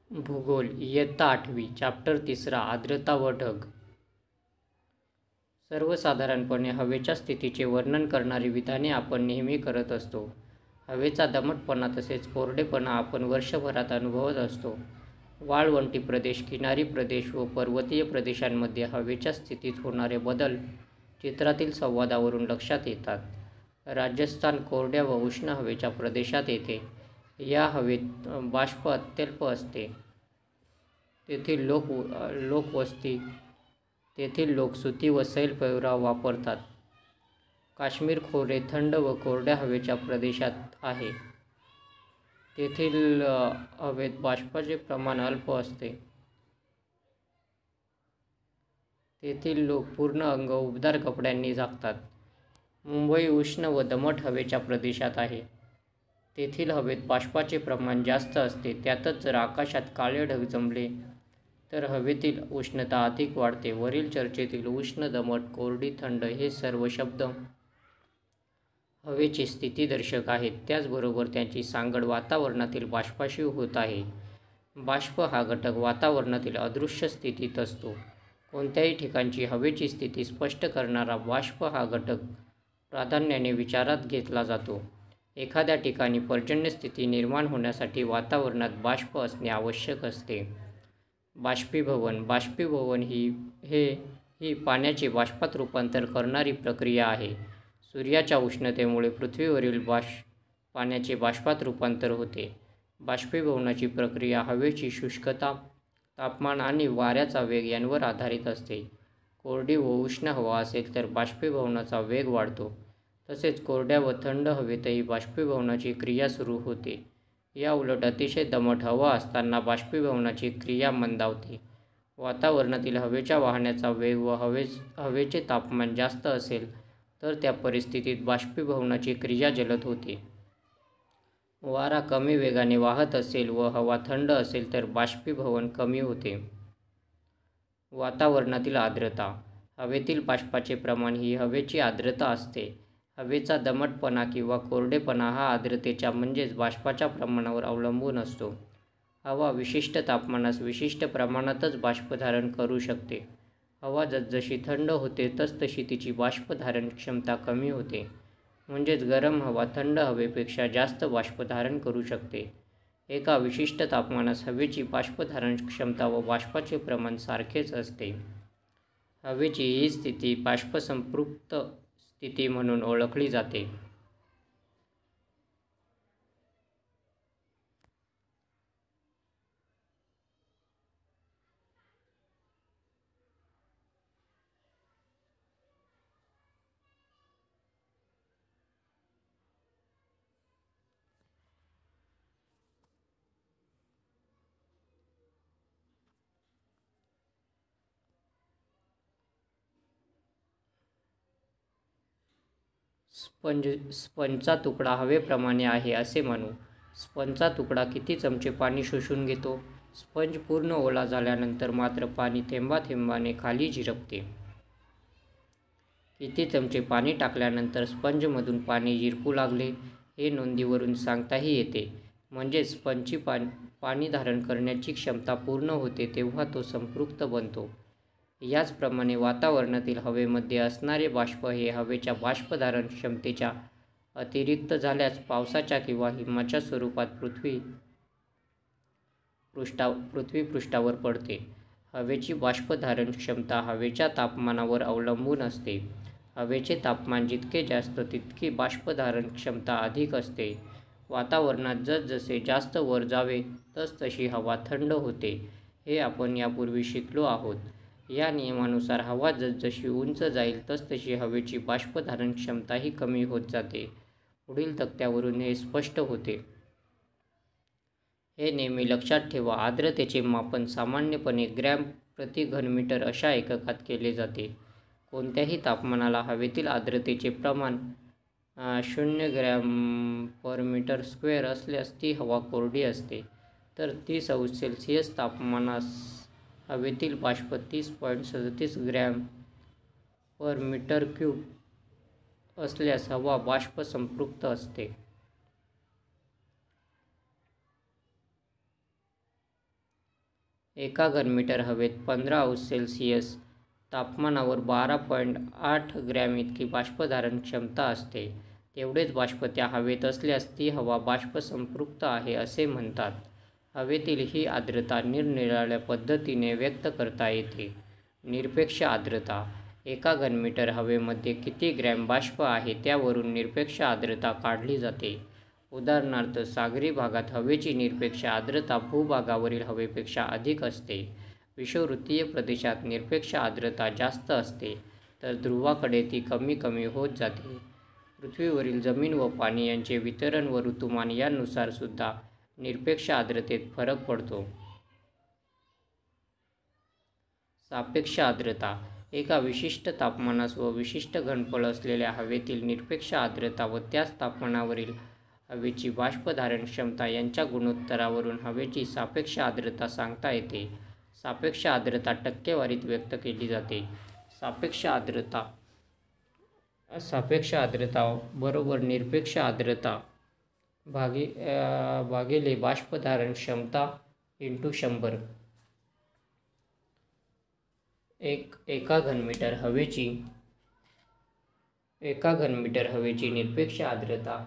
भूगोल इयत्ता 8वी चॅप्टर 3 आर्द्रता व ढग. सर्वसाधारणपणे हवेच्या स्थितीचे वर्णन करणारी विधाने आपण नेहमी करत असतो. हवेचा दमटपणा तसेच कोरडेपणा आपण वर्षभरात अनुभवत असतो. वाळवंटी प्रदेश, किनारी प्रदेश व पर्वतीय प्रदेशांमध्ये हवेच्या स्थितीत होणारे बदल चित्रातील संवादावरून लक्षात येतात. राजस्थान कोरड्या व उष्ण हवेच्या प्रदेशात येते. या हवेत बाष्प अत्यल्प असते. तेथील लोक सुती व सैल पेहराव वापरतात. काश्मीर खोरे थंड व कोरड्या हवेच्या प्रदेशात आहे. तेथील हवेत बाष्पाचे प्रमाण अल्प असते. तेथील लोक पूर्ण अंग उबदार कपड्यांनी झाकतात. मुंबई उष्ण व दमट हवेच्या प्रदेशात आहे. तेथील हवेत बाष्पाचे प्रमाण जास्त असते. त्यातच जर आकाशात काळे ढग जमले तर हवेतील उष्णता अधिक वाढते. वरील चर्चेतील उष्ण, दमट, कोरडी, थंड हे सर्व शब्द हवेची स्थितीदर्शक आहेत. त्याचबरोबर त्यांची सांगड वातावरणातील बाष्पाशी होत आहे. बाष्प हा घटक वातावरणातील अदृश्य स्थितीत असतो. कोणत्याही ठिकाणची हवेची स्थिती स्पष्ट करणारा बाष्प हा घटक प्राधान्याने विचारात घेतला जातो. एखाद्या ठिकाणी पर्जन्य स्थिती निर्माण होण्यासाठी वातावरणात बाष्प असणे आवश्यक असते. बाष्पीभवन. बाष्पीभवन ही पाण्याचे बाष्पात रूपांतर करणारी प्रक्रिया आहे. सूर्याच्या उष्णतेमुळे पृथ्वीवरील पाण्याचे बाष्पात रूपांतर होते. बाष्पीभवनाची प्रक्रिया हवेची शुष्कता, तापमान आणि वाऱ्याचा वेग यांवर आधारित असते. कोरडी व उष्ण हवा असेल तर बाष्पीभवनाचा वेग वाढतो. तसेच कोरड्या व थंड हवेतही बाष्पीभवनाची क्रिया सुरू होते. या उलट अतिशय दमट हवा असताना बाष्पीभवनाची क्रिया मंदावते. वातावरणातील हवेच्या वाहण्याचा वेग व हवेचे तापमान जास्त असेल तर त्या परिस्थितीत बाष्पीभवनाची क्रिया जलद होते. वारा कमी वेगाने वाहत असेल व हवा थंड असेल तर बाष्पीभवन कमी होते. वातावरणातील आर्द्रता. हवेतील बाष्पाचे प्रमाण ही हवेची आर्द्रता असते. हवेचा दमटपणा किंवा कोरडेपणा हा आर्द्रतेच्या म्हणजेच बाष्पाच्या प्रमाणावर अवलंबून असतो. हवा विशिष्ट तापमानास विशिष्ट प्रमाणातच बाष्प धारण करू शकते. हवा जसजशी थंड होते तसतशी तिची बाष्प धारण क्षमता कमी होते. म्हणजेच गरम हवा थंड हवेपेक्षा जास्त बाष्प धारण करू शकते. एका विशिष्ट तापमानास हवेची बाष्प धारण क्षमता व बाष्पाचे प्रमाण सारखेच असते. हवेची ही स्थिती बाष्पसंपृक्त स्थिती म्हणून ओळखली जाते. स्पंजचा तुकडा हवेप्रमाणे आहे असे मानू. स्पंजचा तुकडा किती चमचे पाणी शोषून घेतो? स्पंज पूर्ण ओला झाल्यानंतर मात्र पाणी थेंबाथेंबाने खाली झिरपते. किती चमचे पाणी टाकल्यानंतर स्पंजमधून पाणी झिरपू लागले हे नोंदीवरून सांगताही येते. म्हणजेच स्पंजची पाणी धारण करण्याची क्षमता पूर्ण होते तेव्हा तो संपृक्त बनतो. याचप्रमाणे वातावरणातील हवेमध्ये असणारे बाष्प हे हवेच्या बाष्पधारण क्षमतेच्या अतिरिक्त झाल्यास पावसाच्या किंवा हिमाच्या स्वरूपात पृथ्वीपृष्ठावर पडते. हवेची बाष्पधारण क्षमता हवेच्या तापमानावर अवलंबून असते. हवेचे तापमान जितके जास्त तितकी बाष्पधारण क्षमता अधिक असते. वातावरणात जसजसे जास्त वर जावे तसतशी हवा थंड होते हे आपण यापूर्वी शिकलो आहोत. या नियमानुसार हवा जसजशी उंच जाईल तसतशी हवेची बाष्पधारण क्षमताही कमी होत जाते. पुढील तक्त्यावरून हे स्पष्ट होते. हे नेहमी लक्षात ठेवा. आर्द्रतेचे मापन सामान्यपणे ग्रॅम प्रति घनमीटर अशा एककात केले जाते. कोणत्याही तापमानाला हवेतील आर्द्रतेचे प्रमाण 0 ग्रॅम/मीटर² असल्यास ती हवा कोरडी असते. तर 30°C तापमानास हवेतील बाष्प 30.37 ग्रॅम/मीटर³ असल्यास हवा बाष्पसंपृक्त असते. एका घनमीटर हवेत 15°C तापमानावर 12.8 ग्रॅम इतकी बाष्पधारण क्षमता असते. तेवढेच बाष्प त्या हवेत असल्यास ती हवा बाष्पसंपृक्त आहे असे म्हणतात. हवेतील ही आर्द्रता निरनिराळ्या पद्धतीने व्यक्त करता येते. निरपेक्ष आर्द्रता. एका घनमीटर हवेमध्ये किती ग्रॅम बाष्प आहे त्यावरून निरपेक्ष आर्द्रता काढली जाते. उदाहरणार्थ, सागरी भागात हवेची निरपेक्ष आर्द्रता भूभागावरील हवेपेक्षा अधिक असते. विषुववृत्तीय प्रदेशात निरपेक्ष आर्द्रता जास्त असते, तर ध्रुवाकडे ती कमी कमी होत जाते. पृथ्वीवरील जमीन व पाणी यांचे वितरण व ऋतुमान यानुसार सुद्धा निरपेक्ष आर्द्रतेत फरक पडतो. सापेक्ष आर्द्रता. एका विशिष्ट तापमानास व विशिष्ट घनफळ असलेल्या हवेतील निरपेक्ष आर्द्रता व त्याच तापमानावरील हवेची बाष्पधारण क्षमता यांच्या गुणोत्तरावरून हवेची सापेक्ष आर्द्रता सांगता येते. सापेक्ष आर्द्रता टक्केवारीत व्यक्त केली जाते. सापेक्ष आर्द्रता बरोबर निरपेक्ष आर्द्रता भागिले बाष्पधारण क्षमता × 100. एका घनमीटर हवेची निरपेक्ष आर्द्रता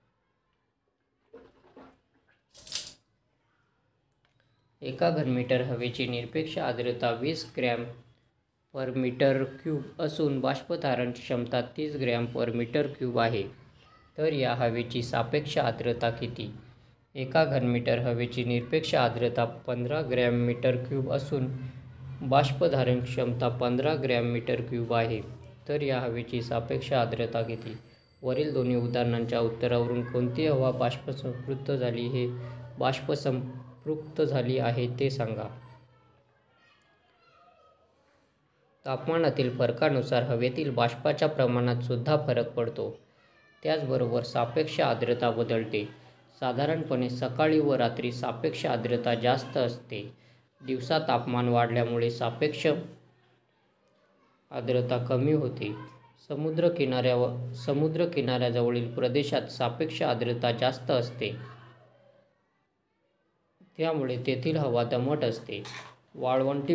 एका घनमीटर हवेची निरपेक्ष आर्द्रता 20 ग्रॅम पर मीटर क्यूब असून बाष्पधारण क्षमता 30 ग्रॅम पर मीटर क्यूब आहे. तर या हवेची सापेक्ष आर्द्रता किती? एका घनमीटर हवेची निरपेक्ष आर्द्रता 15 ग्रॅम मीटर क्यूब असून बाष्पधारण क्षमता 15 ग्रॅम मीटर क्यूब आहे. तर या हवेची सापेक्ष आर्द्रता किती? वरील दोन्ही उदाहरणांच्या उत्तरावरून कोणती हवा बाष्पसंपृक्त झाली आहे ते सांगा. तापमानातील फरकानुसार हवेतील बाष्पाच्या प्रमाणात सुद्धा फरक पडतो. त्याचबरोबर सापेक्ष आर्द्रता बदलते. साधारणपणे सकाळी व रात्री सापेक्ष आर्द्रता जास्त असते. दिवसा तापमान वाढल्यामुळे सापेक्ष आर्द्रता कमी होते. समुद्र किनाऱ्याजवळील प्रदेशात सापेक्ष आर्द्रता जास्त असते, त्यामुळे तेथील हवा दमट असते. वाळवंटी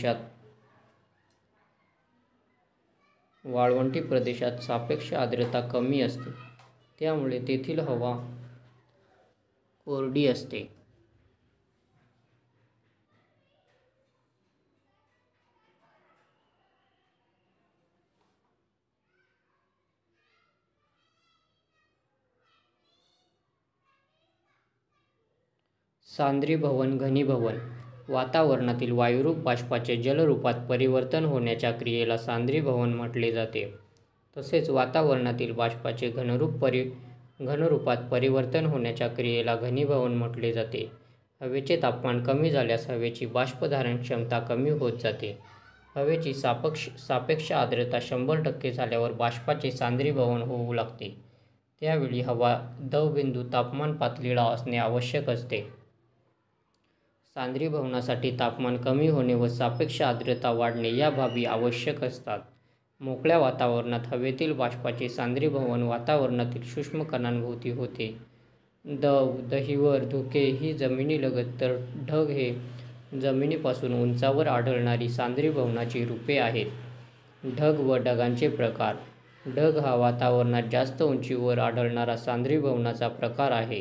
प्रदेशात सापेक्ष आर्द्रता कमी असते, त्यामुळे तेथील हवा कोरडी असते. सांद्रीभवन घनीभवन. वातावरणातील वायुरूप बाष्पाचे जलरूपात परिवर्तन होण्याच्या क्रियेला सांद्रीभवन म्हटले जाते. तसेच वातावरणातील बाष्पाचे घनरूपात परिवर्तन होण्याच्या क्रियेला घनीभवन म्हटले जाते. हवेचे तापमान कमी झाल्यास हवेची बाष्पधारण क्षमता कमी होत जाते. हवेची सापेक्ष आर्द्रता 100% झाल्यावर बाष्पाचे सांद्रीभवन होऊ लागते. त्यावेळी हवा दवबिंदू तापमान पातळीला असणे आवश्यक असते. सांद्रीभवनासाठी तापमान कमी होणे व सापेक्ष आर्द्रता वाढणे या बाबी आवश्यक असतात. मोकळ्या वातावरणात हवेतील बाष्पाचे सांद्रीभवन वातावरणातील सूक्ष्म कणांभोवती होते. दव, दहिवर, धुके ही जमिनीलगत, तर ढग हे जमिनीपासून उंचावर आढळणारी सांद्रीभवनाची रूपे आहेत. ढग व ढगांचे प्रकार. ढग हा वातावरणात जास्त उंचीवर आढळणारा सांद्रीभवनाचा प्रकार आहे.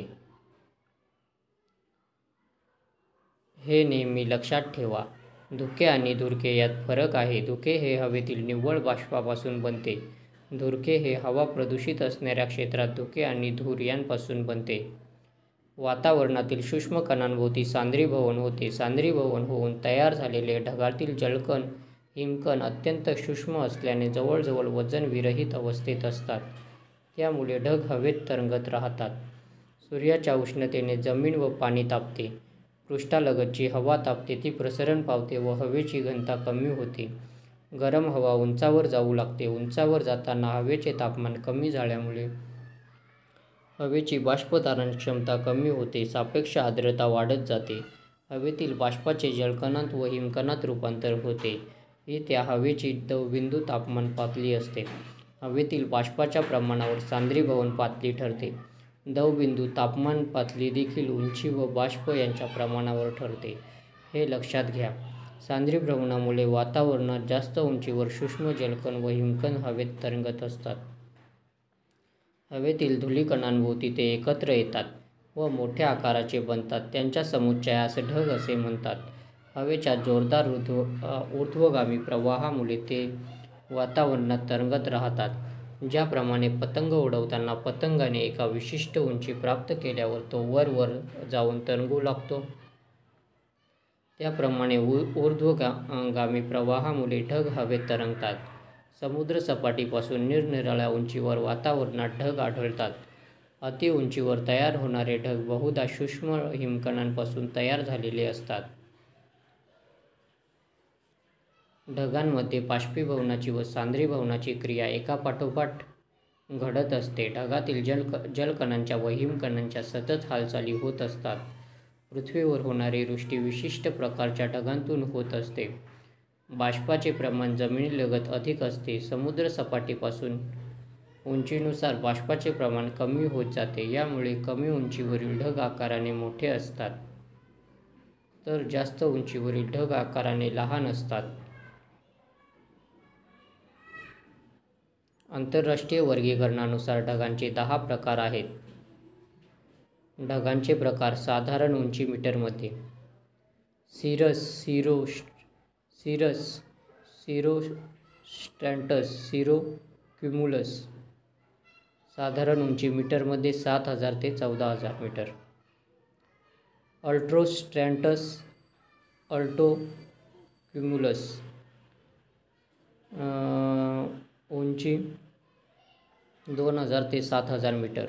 हे नेहमी लक्षात ठेवा. धुके आणि धुरके यात फरक आहे. धुके हे हवेतील निव्वळ बाष्पापासून बनते. धुरके हे हवा प्रदूषित असणाऱ्या क्षेत्रात धुके आणि धूर यांपासून बनते. वातावरणातील सूक्ष्म कणांभोवती सांद्रीभवन होते. सांद्रीभवन होऊन तयार झालेले ढगातील जलकण, हिमकण अत्यंत सूक्ष्म असल्याने जवळजवळ वजनविरहित अवस्थेत असतात. त्यामुळे ढग हवेत तरंगत राहतात. सूर्याच्या उष्णतेने जमीन व पाणी तापते. पृष्ठालगतची हवा तापते, ती प्रसरण पावते व हवेची घनता कमी होते. गरम हवा उंचावर जाऊ लागते. उंचावर जाताना हवेचे तापमान कमी झाल्यामुळे हवेची बाष्पधारण क्षमता कमी होते. सापेक्ष आर्द्रता वाढत जाते. हवेतील बाष्पाचे जलकणांत व हिमकणांत रूपांतर होते. ही त्या हवेची दवबिंदू तापमान पातळी असते. हवेतील बाष्पाच्या प्रमाणावर सांद्रीभवन पातळी ठरते. दवबिंदू तापमान पातळी देखील उंची व बाष्प यांच्या प्रमाणावर ठरते. हे लक्षात घ्या. सांद्रीभ्रमणामुळे वातावरणात जास्त उंचीवर सूक्ष्म जलकण व हिमकण हवेत तरंगत असतात. हवेतील धूलिकणांभोवती ते एकत्र येतात व मोठ्या आकाराचे बनतात. त्यांच्या समुच्चयास ढग असे म्हणतात. हवेच्या जोरदार ऊर्ध्वगामी प्रवाहामुळे ते वातावरणात तरंगत राहतात. ज्याप्रमाणे पतंग उडवताना पतंगाने एका विशिष्ट उंची प्राप्त केल्यावर तो वर जाऊन तरंगू लागतो, त्याप्रमाणे ऊर्ध्वगामी प्रवाहामुळे ढग हवेत तरंगतात. समुद्रसपाटीपासून निरनिराळ्या उंचीवर वातावरणात ढग आढळतात. अतिउंचीवर तयार होणारे ढग बहुधा सूक्ष्म हिमकणांपासून तयार झालेले असतात. ढगांमध्ये बाष्पीभवनाची व सांद्रीभवनाची क्रिया एकापाठोपाठ घडत असते. ढगातील जलकणांच्या व हिमकणांच्या सतत हालचाली होत असतात. पृथ्वीवर होणारी वृष्टी विशिष्ट प्रकारच्या ढगांतून होत असते. बाष्पाचे प्रमाण जमिनीलगत अधिक असते. समुद्रसपाटीपासून उंचीनुसार बाष्पाचे प्रमाण कमी होत जाते. यामुळे कमी उंचीवरील ढग आकाराने मोठे असतात, तर जास्त उंचीवरील ढग आकाराने लहान असतात. आंतरराष्ट्रीय वर्गीकरणानुसार ढगांचे 10 प्रकार आहेत. ढगांचे प्रकार साधारण उंची मीटरमध्ये. सिरोस्ट्रॅटस, सिरोक्युमुलस. साधारण उंची मीटरमध्ये 7,000 ते 14,000 मीटर. अल्ट्रोस्ट्रॅटस, अल्टोक्युमुलस. उंची 2,000 ते 7,000 मीटर.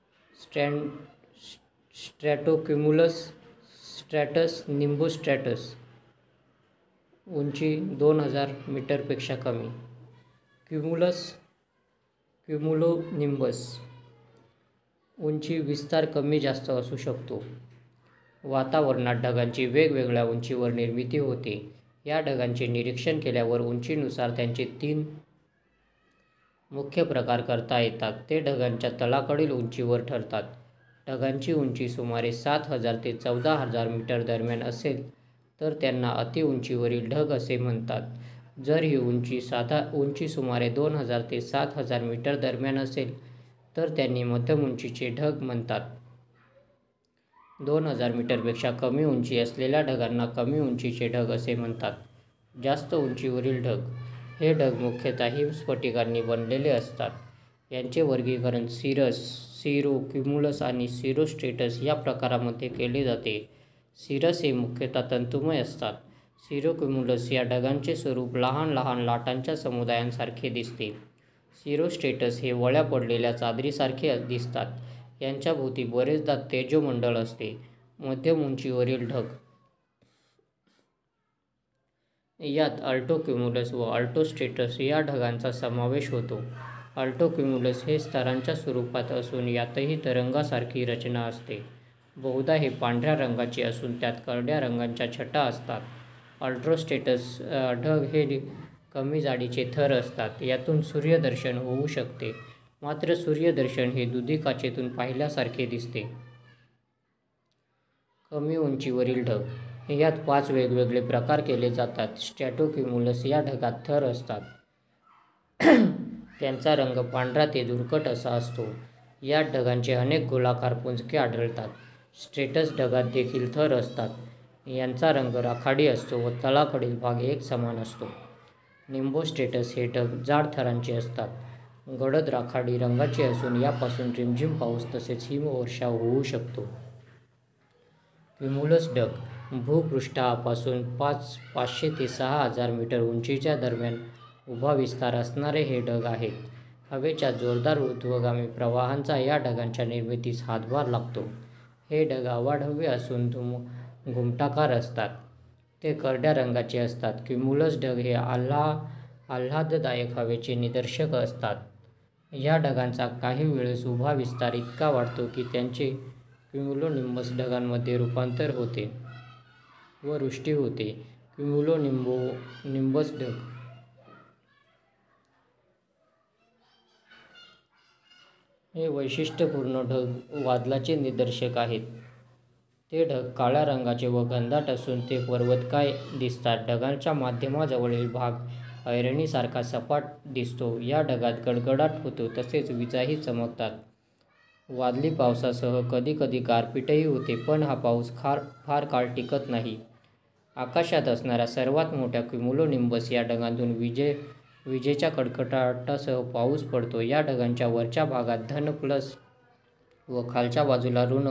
स्ट्रॅटोक्युमुलस, स्ट्रॅटस, निम्बोस्ट्रॅटस. उंची 2,000 मीटरपेक्षा कमी. क्युमुलस, क्युमुलोनिंबस. उंची विस्तार कमी जास्त असू शकतो. वातावरणात ढगांची वेगवेगळ्या उंचीवर निर्मिती होते. या ढगांचे निरीक्षण केल्यावर उंचीनुसार त्यांचे 3 मुख्य प्रकार करता येतात. ते ढगांच्या तळाकडील उंचीवर ठरतात. ढगांची उंची सुमारे 7,000 ते 14,000 मीटर दरम्यान असेल तर त्यांना अतिउंचीवरील ढग असे म्हणतात. जर ही उंची सुमारे 2,000 ते 7,000 मीटर दरम्यान असेल तर त्यांनी मध्यम उंचीचे ढग म्हणतात. 2,000 मीटरपेक्षा कमी उंची असलेल्या ढगांना कमी उंचीचे ढग असे म्हणतात. जास्त उंचीवरील ढग. हे ढग मुख्यतः हिमस्फटिकांनी बनलेले असतात. यांचे वर्गीकरण सिरोक्युमुलस आणि सिरोस्ट्रेटस या प्रकारांमध्ये केले जाते. सिरस हे मुख्यतः तंतुमय असतात. सिरोक्युमुलस या ढगांचे स्वरूप लहान लहान लाटांच्या समुदायांसारखे दिसते. सिरोस्ट्रेटस हे वळ्या पडलेल्या चादरीसारखे दिसतात. यांच्या भोवती बरेचदा तेजोमंडल असते. मध्यम उंचीवरील ढग. यात अल्टोक्युमुलस व अल्टोस्ट्रेटस या ढगांचा समावेश होतो. अल्टोक्युमुलस हे स्तरांच्या स्वरूपात असून यातही तरंगासारखी रचना असते. बहुधा हे पांढऱ्या रंगाचे असून त्यात करड्या रंगाच्या छटा असतात. अल्टोस्ट्रेटस ढग हे कमी जाडीचे थर असतात. यातून सूर्यदर्शन होऊ शकते, मात्र सूर्यदर्शन हे दुधी काचेतून पाहिल्यासारखे दिसते. कमी उंचीवरील ढग. यात 5 वेगवेगळे प्रकार केले जातात. स्ट्रॅटोक्युमुलस या ढगात थर असतात. त्यांचा रंग पांढरा ते धुरकट असा असतो. यात ढगांचे अनेक गोलाकार पुंजके आढळतात. स्ट्रेटस ढगात देखील थर असतात. यांचा रंग राखाडी असतो व तळाकडील भाग एकसमान असतो. निम्बोस्ट्रेटस हे ढग जाड थरांचे असतात. गडद राखाडी रंगाचे असून यापासून रिमझिम पाऊस तसेच हिमवर्षाव होऊ शकतो. क्युमुलस ढग. भूपृष्ठापासून 500 ते 6,000 मीटर उंचीच्या दरम्यान उभा विस्तार असणारे हे ढग आहेत. हवेच्या जोरदार ऊर्ध्वगामी प्रवाहांचा या ढगांच्या निर्मितीस हातभार लागतो. हे ढग अवाढव्य असून घुमटाकार असतात. ते करड्या रंगाचे असतात. क्युमुलस ढग हे आल्हाददायक हवेचे निदर्शक असतात. या ढगांचा काही वेळेस उभा विस्तार इतका वाढतो की त्यांचे क्युमुलोनिंबस ढगांमध्ये रूपांतर होते व वृष्टी होते. क्युमुलोनिंबस ढग. हे वैशिष्ट्यपूर्ण ढग वादळाचे निदर्शक आहेत. ते ढग काळ्या रंगाचे व घनदाट असून ते पर्वत काय दिसतात. ढगांच्या मध्यभागाजवळील भाग ऐरणीसारखा सपाट दिसतो. या ढगात गडगडाट होतो तसेच विजाही चमकतात. वादळी पावसासह कधीकधी गारपीटही होते, पण हा पाऊस फार काळ टिकत नाही. आकाशात असणाऱ्या सर्वात मोठ्या क्युमुलोनिंबस या ढगातून विजेच्या कडकडाटासह पाऊस पडतो. या ढगांच्या वरच्या भागात धन प्लस व खालच्या बाजूला ऋण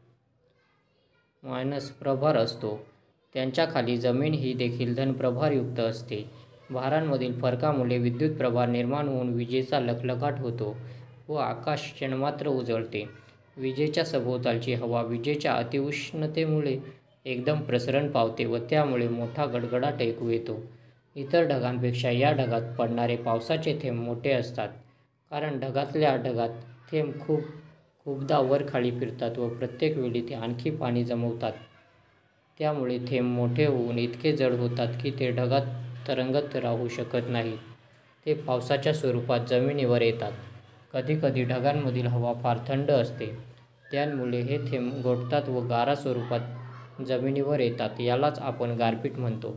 मायनस प्रभार असतो. त्यांच्या खाली जमीन ही देखील धनप्रभारयुक्त असते. भारांमधील फरकामुळे विद्युत प्रभार निर्माण होऊन विजेचा लखलखाट होतो व आकाश क्षणमात्र उजळते. विजेच्या सभोवतालची हवा विजेच्या अतिउष्णतेमुळे एकदम प्रसरण पावते व त्यामुळे मोठा गडगडाट ऐकू येतो. इतर ढगांपेक्षा या ढगात पडणारे पावसाचे थेंब मोठे असतात, कारण ढगातल्या ढगात थेंब खूपदा वर-खाली फिरतात व प्रत्येक वेळी ते आणखी पाणी जमवतात. त्यामुळे थेंब मोठे होऊन इतके जड होतात की ते ढगात तरंगत राहू शकत नाहीत. ते पावसाच्या स्वरूपात जमिनीवर येतात. कधीकधी ढगांमधील हवा फार थंड असते. त्यामुळे हे थेंब गोठतात व गारा स्वरूपात जमिनीवर येतात. यालाच आपण गारपीट म्हणतो.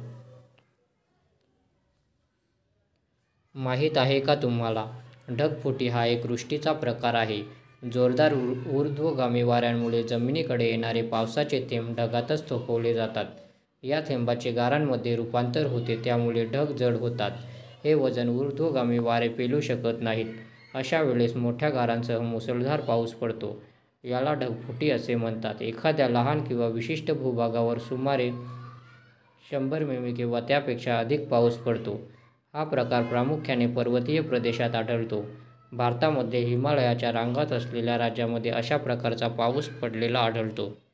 माहीत आहे का तुम्हाला? ढगफुटी हा एक वृष्टीचा प्रकार आहे. जोरदार ऊर्ध्वगामी वाऱ्यांमुळे जमिनीकडे येणारे पावसाचे थेंब ढगातच थोपवले जातात. या थेंबांचे गारांमध्ये रूपांतर होते, त्यामुळे ढग जड होतात. हे वजन ऊर्ध्वगामी वारे पेलू शकत नाहीत. अशा वेळेस मोठ्या गारांसह मुसळधार पाऊस पडतो. याला ढगफुटी असे म्हणतात. एखाद्या लहान किंवा विशिष्ट भूभागावर सुमारे 100 मिमी किंवा त्यापेक्षा अधिक पाऊस पडतो. हा प्रकार प्रामुख्याने पर्वतीय प्रदेशात आढळतो. भारतामध्ये हिमालयाच्या रांगात असलेल्या राज्यांमध्ये अशा प्रकारचा पाऊस पडलेला आढळतो.